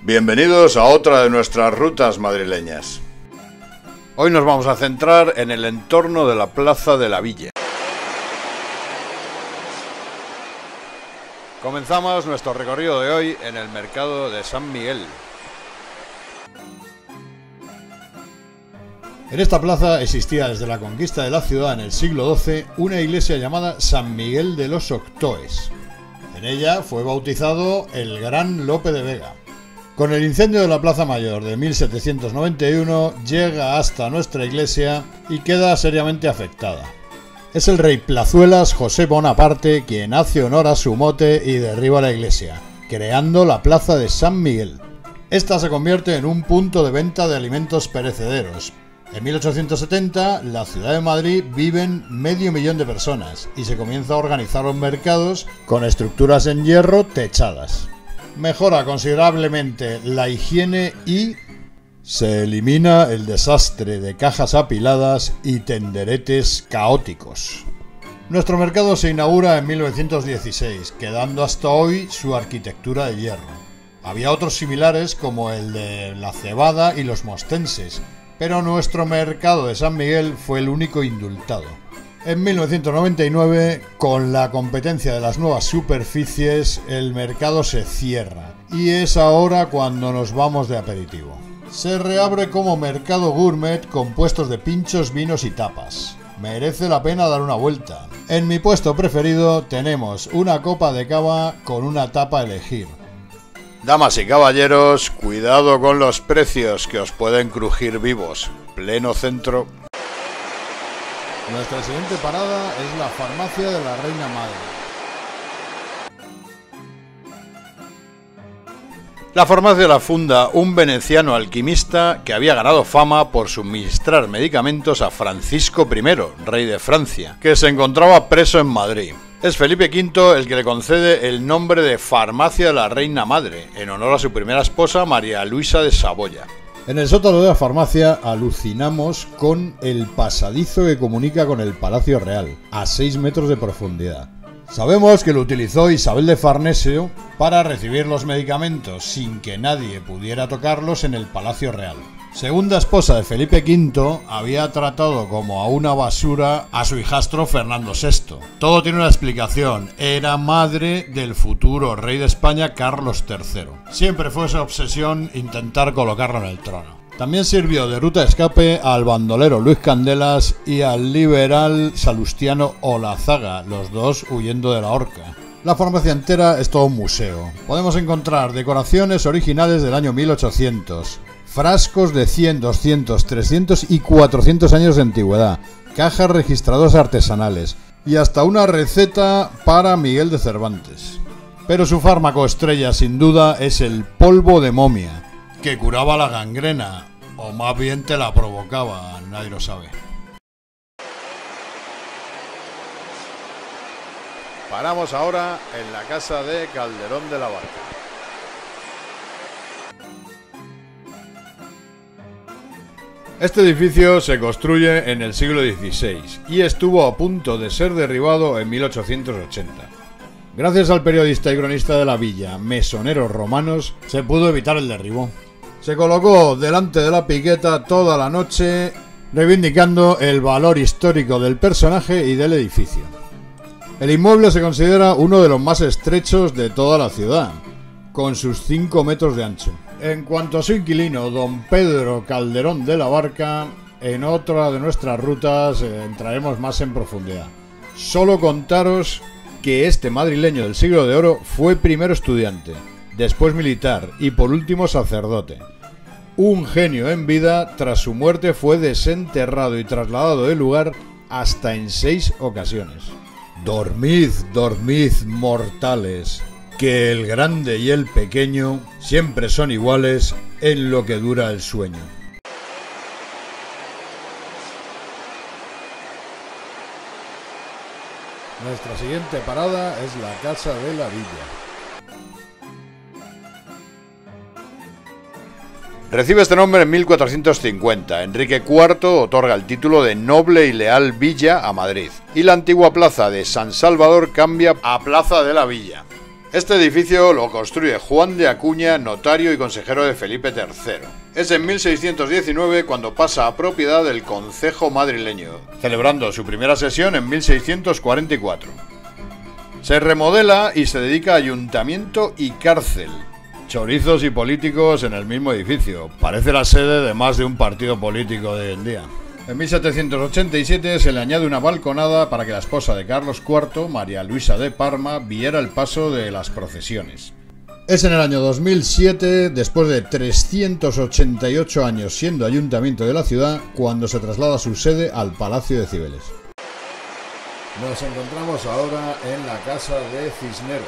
Bienvenidos a otra de nuestras rutas madrileñas. Hoy nos vamos a centrar en el entorno de la Plaza de la Villa. Comenzamos nuestro recorrido de hoy en el mercado de San Miguel. En esta plaza existía desde la conquista de la ciudad en el siglo XII una iglesia llamada San Miguel de los Octoes. En ella fue bautizado el gran Lope de Vega. Con el incendio de la Plaza Mayor de 1791 llega hasta nuestra iglesia y queda seriamente afectada. Es el rey Plazuelas José Bonaparte quien hace honor a su mote y derriba la iglesia, creando la Plaza de San Miguel. Esta se convierte en un punto de venta de alimentos perecederos. En 1870, la ciudad de Madrid viven 500.000 de personas y se comienza a organizar los mercados con estructuras en hierro techadas. Mejora considerablemente la higiene y se elimina el desastre de cajas apiladas y tenderetes caóticos. Nuestro mercado se inaugura en 1916, quedando hasta hoy su arquitectura de hierro. Había otros similares como el de la Cebada y los Mostenses, pero nuestro mercado de San Miguel fue el único indultado. En 1999, con la competencia de las nuevas superficies, el mercado se cierra y es ahora cuando nos vamos de aperitivo. Se reabre como mercado gourmet con puestos de pinchos, vinos y tapas. Merece la pena dar una vuelta. En mi puesto preferido tenemos una copa de cava con una tapa a elegir. Damas y caballeros, cuidado con los precios que os pueden crujir vivos. Pleno centro. Nuestra siguiente parada es la farmacia de la Reina Madre. La farmacia la funda un veneciano alquimista que había ganado fama por suministrar medicamentos a Francisco I, rey de Francia, que se encontraba preso en Madrid. Es Felipe V el que le concede el nombre de Farmacia de la Reina Madre, en honor a su primera esposa, María Luisa de Saboya. En el sótano de la farmacia alucinamos con el pasadizo que comunica con el Palacio Real, a 6 metros de profundidad. Sabemos que lo utilizó Isabel de Farnesio para recibir los medicamentos sin que nadie pudiera tocarlos en el Palacio Real. Segunda esposa de Felipe V, había tratado como a una basura a su hijastro Fernando VI. Todo tiene una explicación, era madre del futuro rey de España Carlos III. Siempre fue su obsesión intentar colocarlo en el trono. También sirvió de ruta de escape al bandolero Luis Candelas y al liberal salustiano Olazaga, los dos huyendo de la horca. La farmacia entera es todo un museo. Podemos encontrar decoraciones originales del año 1800, frascos de 100, 200, 300 y 400 años de antigüedad, cajas registradoras artesanales y hasta una receta para Miguel de Cervantes. Pero su fármaco estrella sin duda es el polvo de momia, que curaba la gangrena, o más bien te la provocaba, nadie lo sabe. Paramos ahora en la casa de Calderón de la Barca. Este edificio se construye en el siglo XVI y estuvo a punto de ser derribado en 1880. Gracias al periodista y cronista de la villa, Mesoneros Romanos, se pudo evitar el derribo. Se colocó delante de la piqueta toda la noche, reivindicando el valor histórico del personaje y del edificio. El inmueble se considera uno de los más estrechos de toda la ciudad, con sus 5 metros de ancho. En cuanto a su inquilino, don Pedro Calderón de la Barca, en otra de nuestras rutas entraremos más en profundidad. Solo contaros que este madrileño del siglo de oro fue primero estudiante, después militar y por último sacerdote. Un genio en vida, tras su muerte fue desenterrado y trasladado del lugar hasta en 6 ocasiones. Dormid, dormid, mortales, que el grande y el pequeño siempre son iguales en lo que dura el sueño. Nuestra siguiente parada es la Casa de la Villa. Recibe este nombre en 1450. Enrique IV otorga el título de noble y leal villa a Madrid, y la antigua plaza de San Salvador cambia a Plaza de la Villa. Este edificio lo construye Juan de Acuña, notario y consejero de Felipe III. Es en 1619 cuando pasa a propiedad del concejo madrileño, celebrando su primera sesión en 1644. Se remodela y se dedica a ayuntamiento y cárcel. Chorizos y políticos en el mismo edificio. Parece la sede de más de un partido político de hoy en día. En 1787 se le añade una balconada para que la esposa de Carlos IV, María Luisa de Parma, viera el paso de las procesiones. Es en el año 2007, después de 388 años siendo ayuntamiento de la ciudad, cuando se traslada su sede al Palacio de Cibeles. Nos encontramos ahora en la Casa de Cisneros.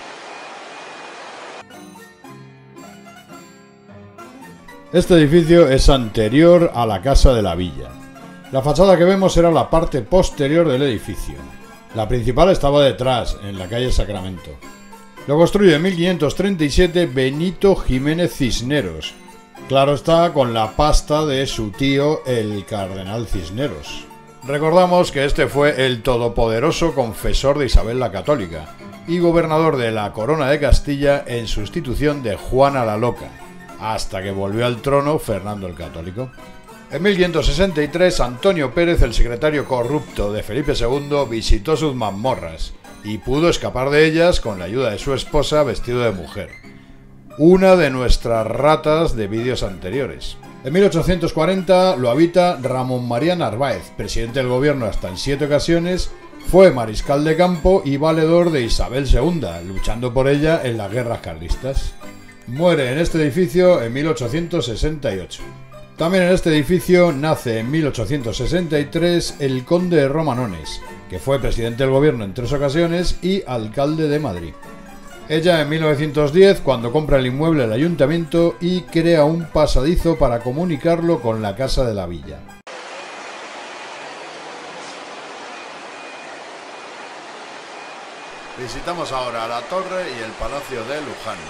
Este edificio es anterior a la Casa de la Villa. La fachada que vemos era la parte posterior del edificio. La principal estaba detrás, en la calle Sacramento. Lo construye en 1537 Benito Jiménez Cisneros. Claro está, con la pasta de su tío, el cardenal Cisneros. Recordamos que este fue el todopoderoso confesor de Isabel la Católica y gobernador de la Corona de Castilla en sustitución de Juana la Loca, hasta que volvió al trono Fernando el Católico. En 1563, Antonio Pérez, el secretario corrupto de Felipe II, visitó sus mazmorras y pudo escapar de ellas con la ayuda de su esposa vestido de mujer. Una de nuestras ratas de vídeos anteriores. En 1840 lo habita Ramón María Narváez, presidente del gobierno hasta en 7 ocasiones, fue mariscal de campo y valedor de Isabel II, luchando por ella en las guerras carlistas. Muere en este edificio en 1868. También en este edificio nace en 1863 el conde de Romanones, que fue presidente del gobierno en 3 ocasiones y alcalde de Madrid. Ella en 1910 cuando compra el inmueble del ayuntamiento y crea un pasadizo para comunicarlo con la Casa de la Villa. Visitamos ahora la torre y el palacio de Luján.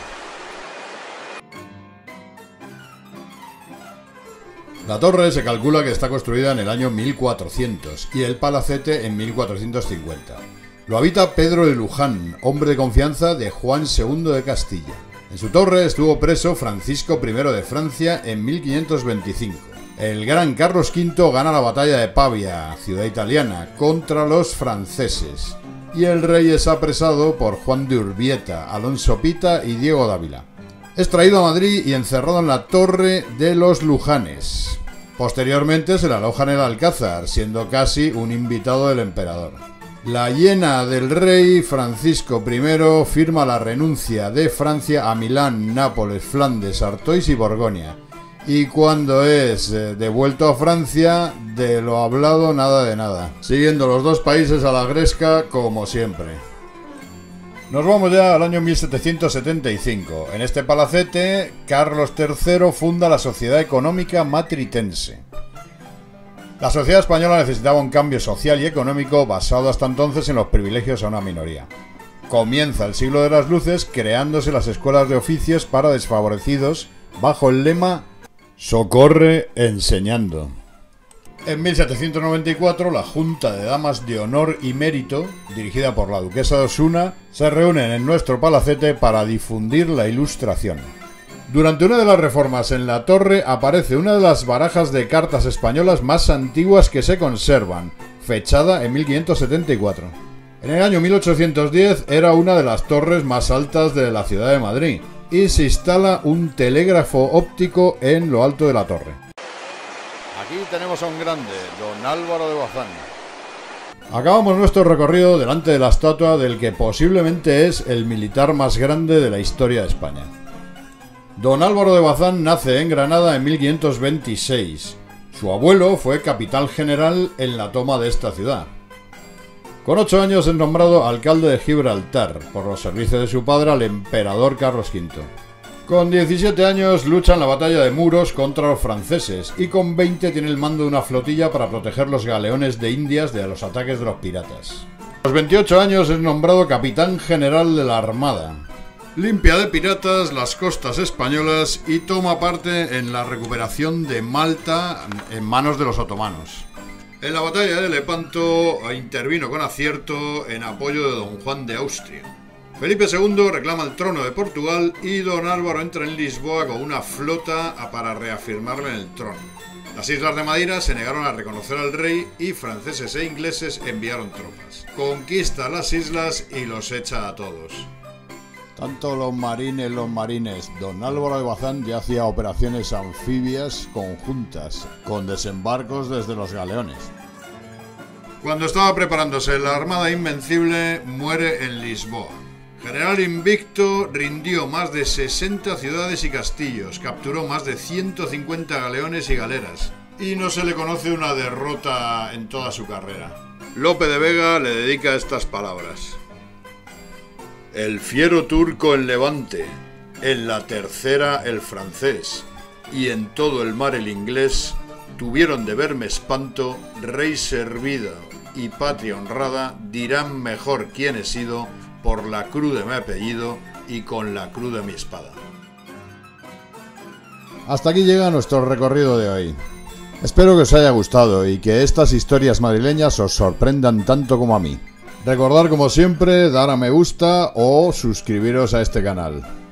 La torre se calcula que está construida en el año 1400 y el palacete en 1450. Lo habita Pedro de Luján, hombre de confianza de Juan II de Castilla. En su torre estuvo preso Francisco I de Francia en 1525. El gran Carlos V gana la batalla de Pavia, ciudad italiana, contra los franceses. Y el rey es apresado por Juan de Urbieta, Alonso Pita y Diego Dávila. Es traído a Madrid y encerrado en la Torre de los Lujanes. Posteriormente se le aloja en el Alcázar, siendo casi un invitado del emperador. La hiena del rey Francisco I firma la renuncia de Francia a Milán, Nápoles, Flandes, Artois y Borgoña. Y cuando es devuelto a Francia, de lo hablado nada de nada, siguiendo los dos países a la gresca como siempre. Nos vamos ya al año 1775. En este palacete, Carlos III funda la Sociedad Económica Matritense. La sociedad española necesitaba un cambio social y económico basado hasta entonces en los privilegios a una minoría. Comienza el siglo de las luces creándose las escuelas de oficios para desfavorecidos bajo el lema «Socorre enseñando». En 1794, la Junta de Damas de Honor y Mérito, dirigida por la duquesa de Osuna, se reúnen en nuestro palacete para difundir la Ilustración. Durante una de las reformas en la torre aparece una de las barajas de cartas españolas más antiguas que se conservan, fechada en 1574. En el año 1810 era una de las torres más altas de la ciudad de Madrid y se instala un telégrafo óptico en lo alto de la torre. Aquí tenemos a un grande, don Álvaro de Bazán. Acabamos nuestro recorrido delante de la estatua del que posiblemente es el militar más grande de la historia de España. Don Álvaro de Bazán nace en Granada en 1526. Su abuelo fue capitán general en la toma de esta ciudad. Con 8 años es nombrado alcalde de Gibraltar por los servicios de su padre al emperador Carlos V. Con 17 años lucha en la batalla de Muros contra los franceses y con 20 tiene el mando de una flotilla para proteger los galeones de Indias de los ataques de los piratas. A los 28 años es nombrado capitán general de la Armada. Limpia de piratas las costas españolas y toma parte en la recuperación de Malta en manos de los otomanos. En la batalla de Lepanto intervino con acierto en apoyo de don Juan de Austria. Felipe II reclama el trono de Portugal y don Álvaro entra en Lisboa con una flota para reafirmarle en el trono. Las Islas de Madeira se negaron a reconocer al rey y franceses e ingleses enviaron tropas. Conquista las islas y los echa a todos. Tanto los marines, don Álvaro de Bazán ya hacía operaciones anfibias conjuntas, con desembarcos desde los galeones. Cuando estaba preparándose la Armada Invencible, muere en Lisboa. General invicto, rindió más de 60 ciudades y castillos, capturó más de 150 galeones y galeras, y no se le conoce una derrota en toda su carrera. Lope de Vega le dedica estas palabras. El fiero turco en Levante, en la tercera el francés, y en todo el mar el inglés, tuvieron de verme espanto, rey servido y patria honrada, dirán mejor quién he sido, por la cruz de mi apellido y con la cruz de mi espada. Hasta aquí llega nuestro recorrido de hoy. Espero que os haya gustado y que estas historias madrileñas os sorprendan tanto como a mí. Recordad, como siempre, dar a me gusta o suscribiros a este canal.